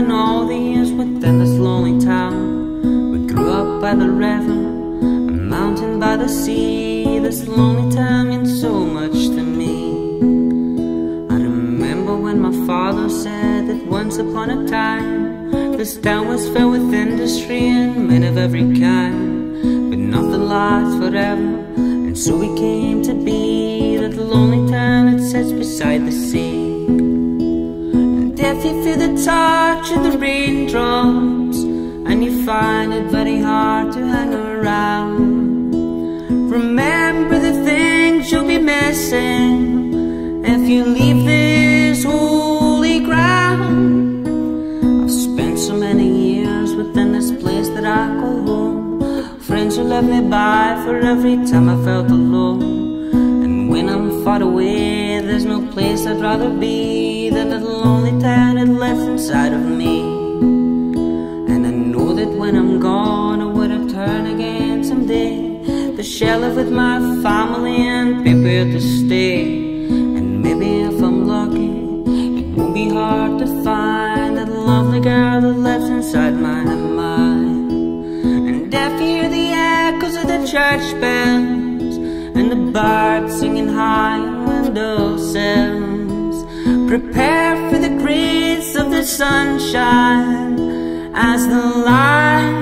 in all the years within this lonely town. We grew up by the river, a mountain by the sea. This lonely town meant so much to me. I remember when my father said that once upon a time this town was filled with industry and men of every kind, but nothing lasts forever, and so we came to be that lonely town that sits beside the sea. And if you feel the touch of the raindrops and you find it very hard to hang around, remember the things you'll be missing if you leave this holy ground. I've spent so many years within this place that I call home, friends who left me by for every time I felt alone. And when I'm far away, there's no place I'd rather be than the lonely town that lives inside of me. And I know that when I'm gone I would return again someday, to share life with my family and prepare to stay. And maybe if I'm lucky, it won't be hard to find that lovely girl that lives inside my mind. And if you hear the echoes of the church bells and the birds singing high on windowsills, prepare for the grace of the sunshine as the light